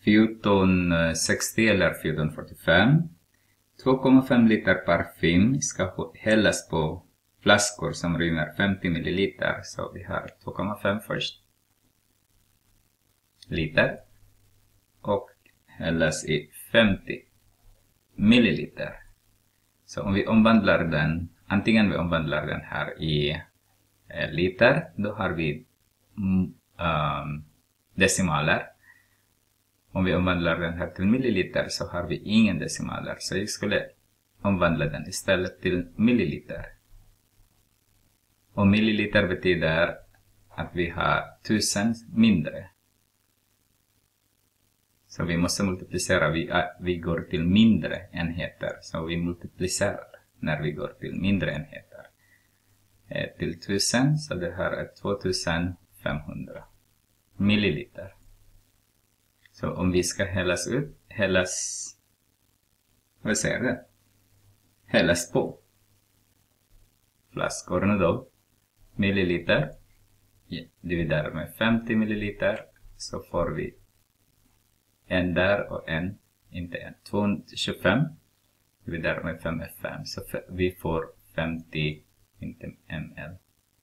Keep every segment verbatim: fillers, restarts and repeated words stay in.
fjorton sextio eller fjorton fyrtiofem. två komma fem liter parfym ska hällas på flaskor som rymmer femtio milliliter. Så vi har två komma fem först. Liter. Och hällas i femtio milliliter. Så om vi omvandlar den, antingen vi omvandlar den här i eh, liter, då har vi mm, um, decimaler. Om vi omvandlar den här till milliliter så har vi ingen decimaler. Så jag skulle omvandla den istället till milliliter. Och milliliter betyder att vi har tusen mindre. Så vi måste multiplicera, vi, vi går till mindre enheter. Så vi multiplicerar när vi går till mindre enheter. Eh, till tusen, så det här är tvåtusenfemhundra milliliter. Så om vi ska hällas ut, hällas, vad säger det? Hällas på flaskorna då, milliliter, dividerar med femtio milliliter, så får vi en där och en, inte en, tvåhundratjugofem, dividerar med fem är fem, så vi får femtio, inte ml.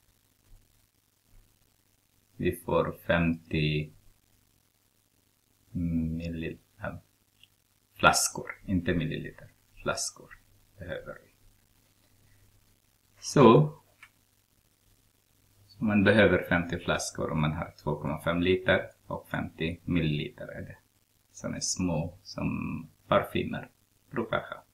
Vi får femtio milliliter, flaskor, inte milliliter, flaskor behöver vi. Så, så man behöver femtio flaskor om man har två komma fem liter och femtio milliliter är det. Som är små som parfymer brukar ha.